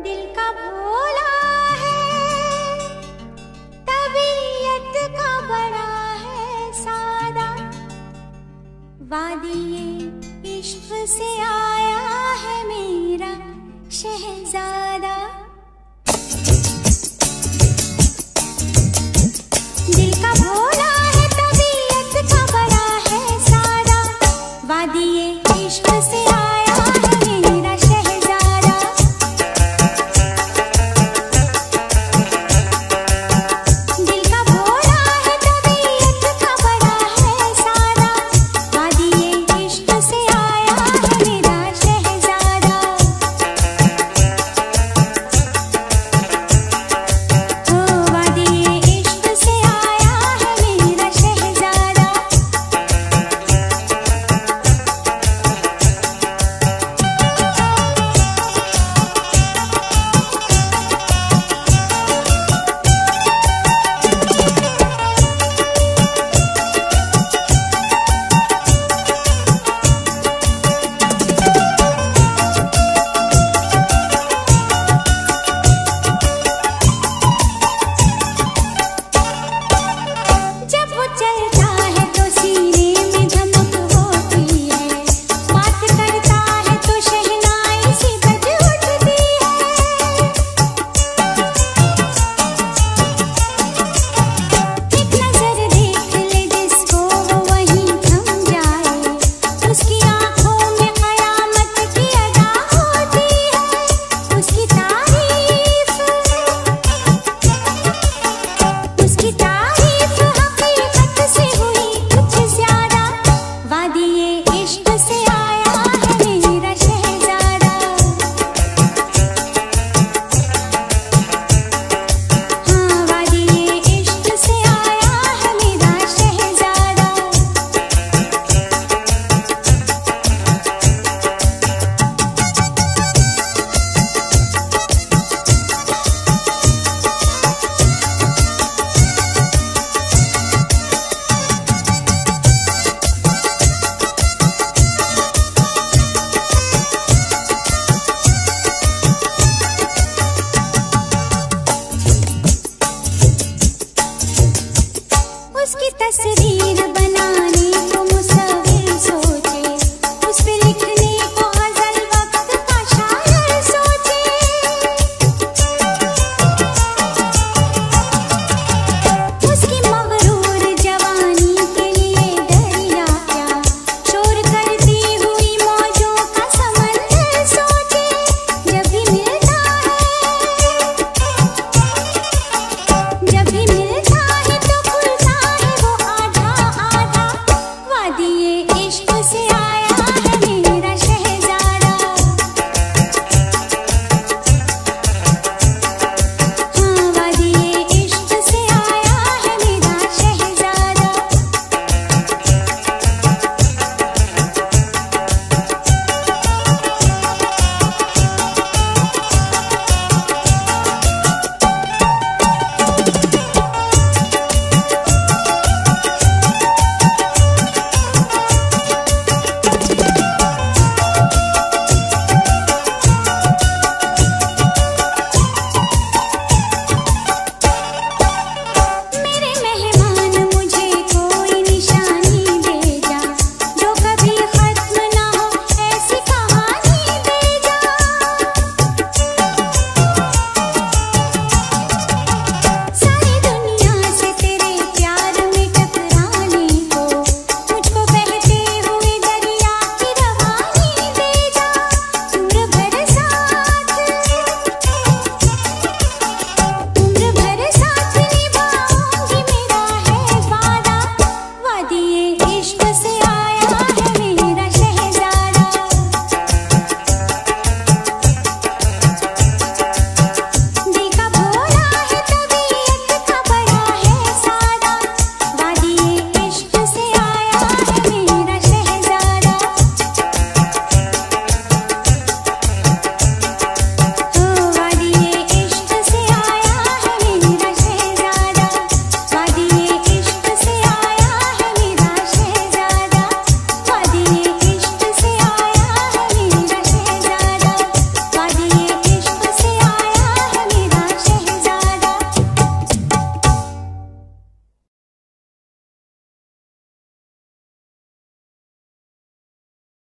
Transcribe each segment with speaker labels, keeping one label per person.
Speaker 1: दिल का भोला है, तबीयत का बड़ा है सादा, वादिये इश्क से आया है मेरा शहजादा। दिल का भोला है, तबीयत का बड़ा है सादा, वादिये इश्क से आया है मेरा शहजादा। दिल का भोला है, तबीयत का बड़ा है सादा, वादिये इश्क से आया है मेरा शहजादा। ओ वादिये इश्क से आया है मेरा शहजादा। जब वो चलता है तो सीने में धमक होती है, बात करता है तो शहनाई सी बज उठती है। एक नजर देख ले जिसको वो वहीं थम जाए, उसकी आंखों में कयामत की अदा होती है। उसकी तारीफ हकीकत से हुई कुछ ज्यादा, वादिये इश्क से आया है मेरा शहजादा। हाँ, वादिये इश्क से आया है मेरा शहजादा। उसकी तस्वीर बनाने को मुसव्विर सोचे, उस पे लिखने को गजल वक्त का शायर सोचे। उसकी मगरूर जवानी के लिए दरिया क्या शोर करती हुई मौजों का समंदर सोचे। जब भी मिलता है तो खुलता है वो आधा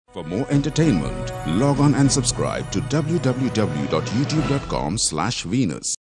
Speaker 2: For more entertainment, log on and subscribe to www.youtube.com/Venus.